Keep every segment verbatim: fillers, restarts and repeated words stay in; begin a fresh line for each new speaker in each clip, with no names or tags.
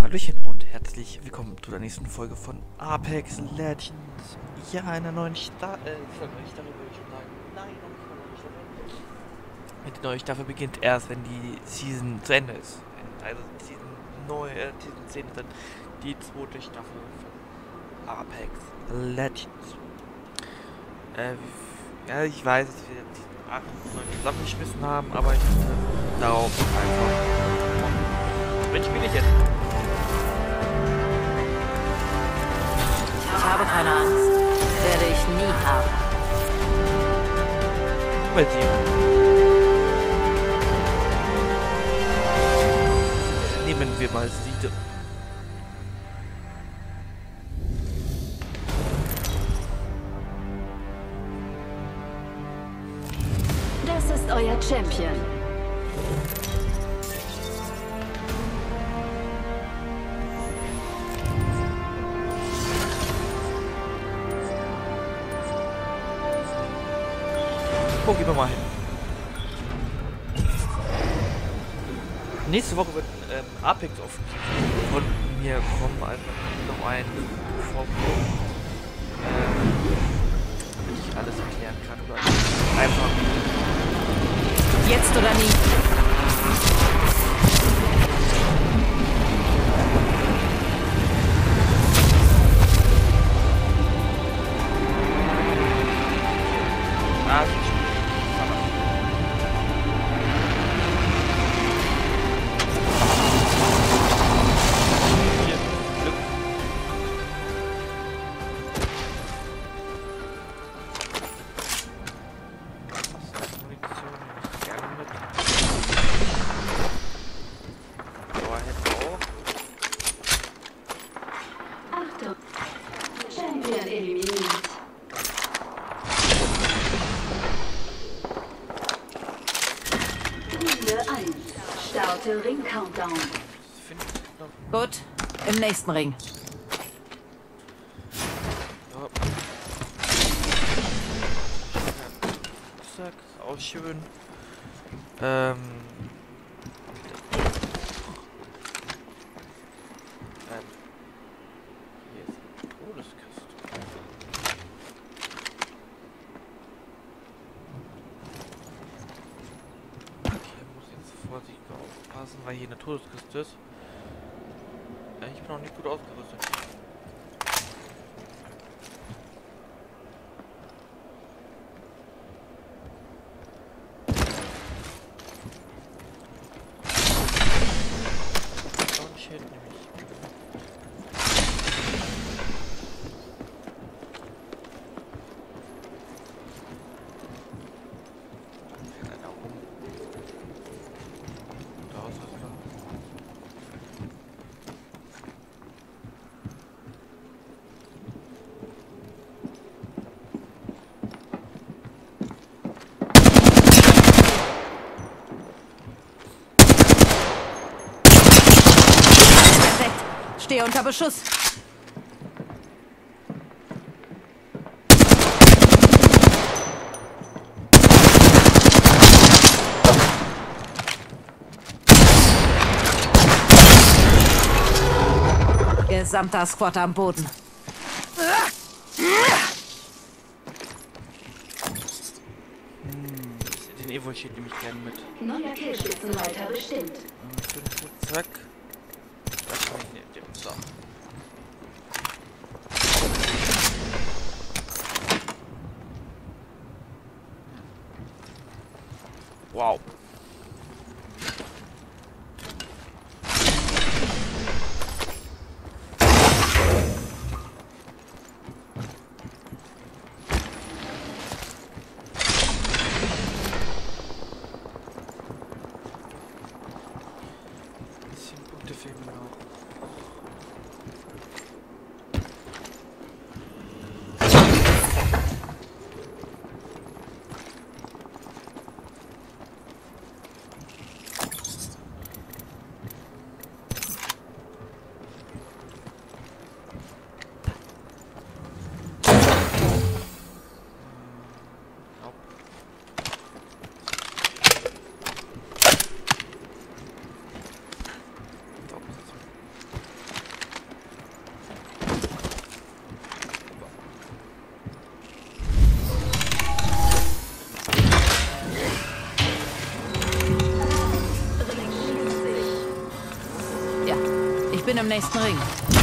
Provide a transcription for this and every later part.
Hallöchen und herzlich willkommen zu der nächsten Folge von Apex Legends. Ja, einer neuen Staffel. Äh, neue Staffel würde ich schon sagen. Nein, noch nicht mal neue Staffel. Die neue Staffel beginnt erst, wenn die Season zu Ende ist. Also Season neun, äh, Season zehn ist dann die zweite Staffel von Apex Legends. Äh, ja, ich weiß, dass wir die acht und neun zusammengeschmissen haben, aber ich äh, darauf einfach. Wenn spiele ich jetzt?
Ich habe keine Angst. Werde ich nie haben.
Bei dir. Nehmen wir mal Siede.
Das ist euer Champion.
Oh, gehen wir mal hin. Nächste Woche wird ähm, Apex offensiv von mir kommen, also noch ein Vorbild, ähm, damit ich alles erklären kann oder einfach.
Jetzt oder nie.
Ah,
Achtung! Champion eliminiert. Runde eins. Starte Ring Countdown.
Gut, im nächsten Ring.
Ja. Zack, ist auch schön. Ähm. ähm. Hier ist eine Todeskiste. Okay, muss jetzt vorsichtig aufpassen, weil hier eine Todeskiste ist. Ja, ich bin noch nicht gut ausgerüstet. Und shit, nämlich. Ja, da rum. Da ist was klar.
Perfekt. Stehe unter Beschuss. Gesamter Squad am Boden.
Den Evo steht nämlich gerne mit.
Neuer Killspitzenleiter bestimmt.
Und zack. Das kann ich nicht. So. Wow. zehn Punkte fehlen mir noch.
Ja, ich bin im nächsten Ring.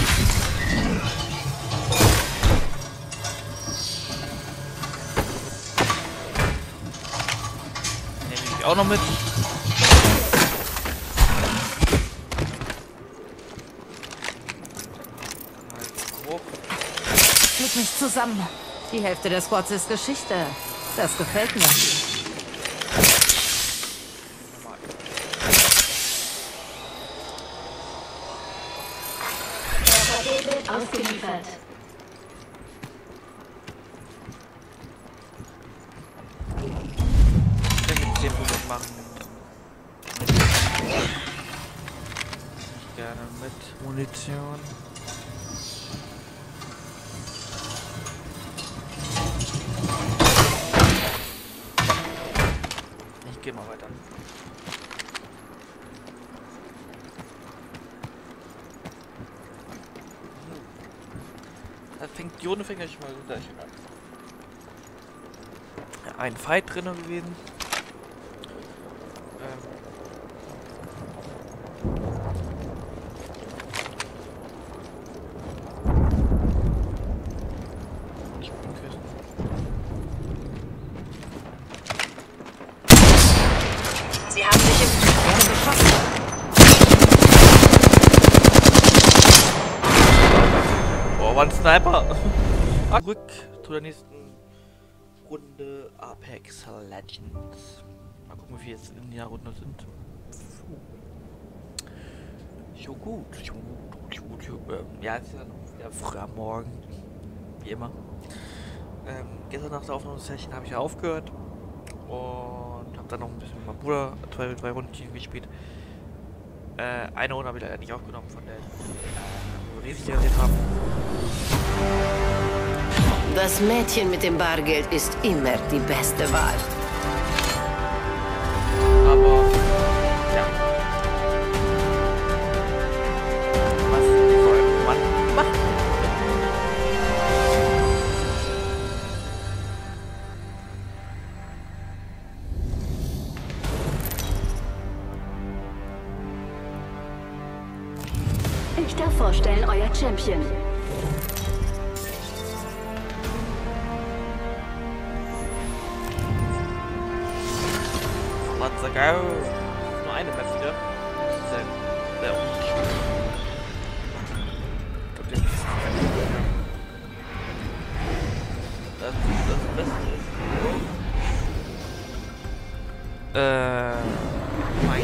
Nehme ich auch noch mit.
Krieg mich zusammen. Die Hälfte der Squads ist Geschichte. Das gefällt mir.
Ausgeliefert.
Ich denke, ich den Moment machen. Ich gerne mit Munition. Ich gehe mal weiter. Da fängt die Runde fängt ich mal so gleich an. Ja, ein Fight drin gewesen. Ähm. Ich bin küssen.
Sie haben sich im Erde geschossen.
Oh, war ein Sniper. Zurück zu der nächsten Runde Apex Legends. Mal gucken, wie viele jetzt in der Runde sind. Jo gut, jo gut, jo gut, jo gut. Ähm, ja, es ist ja noch wieder früh am Morgen. Wie immer. Ähm, gestern nach der Aufnahmesession habe ich ja aufgehört. Und habe dann noch ein bisschen mit meinem Bruder zwei, zwei Runden gespielt. Äh, eine Runde habe ich leider nicht aufgenommen, von der äh, riesig geredet haben.
Das Mädchen mit dem Bargeld ist immer die beste Wahl.
Aber, ja. Was soll man machen?
Ich darf vorstellen, euer Champion.
Let's go. Nur eine Map wieder. Sehr, sehr unschön. Ich glaube, das ist das, das Beste ist. Äh. Mein.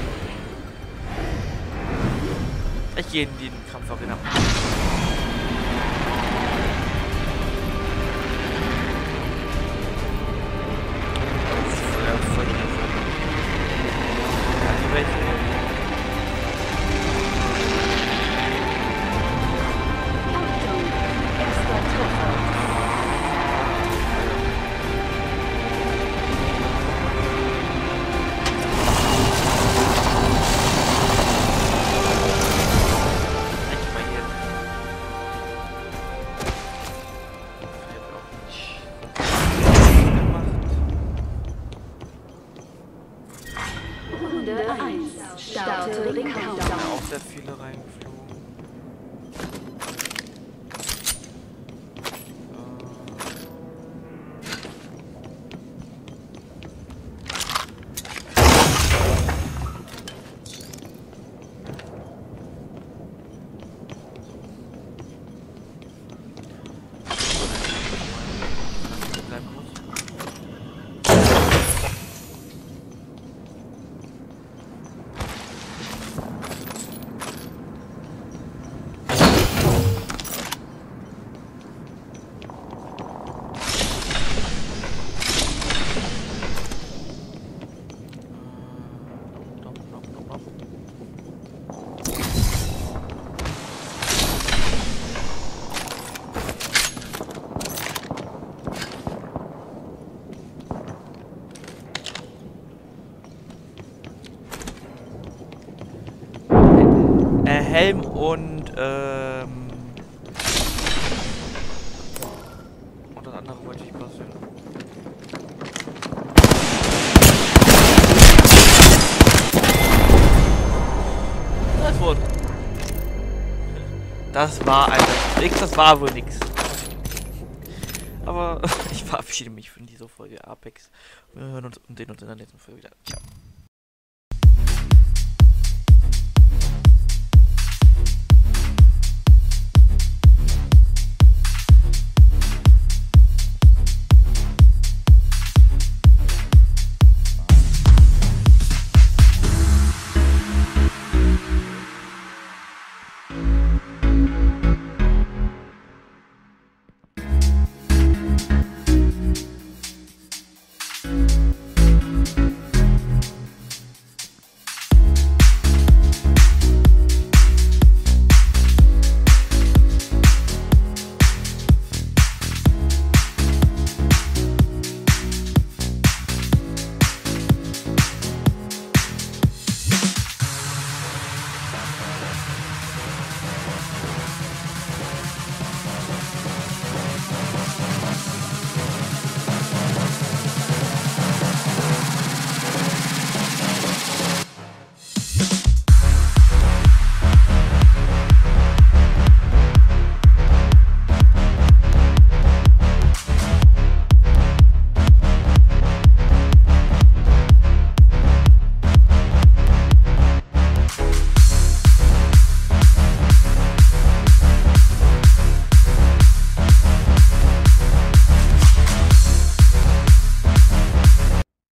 Ich gehe in den Kampfarena.
Achtung, erster Treffer. Runde eins. Starte Ring Countdown.
Auch sehr viele reingeflogen. Bleiben muss. Äh, Helm und ähm und das andere wollte ich basteln. Das wurde. Das war einfach nix, das war wohl nix. Aber ich verabschiede mich von dieser Folge Apex. Wir hören uns und sehen uns in der nächsten Folge wieder. Ciao.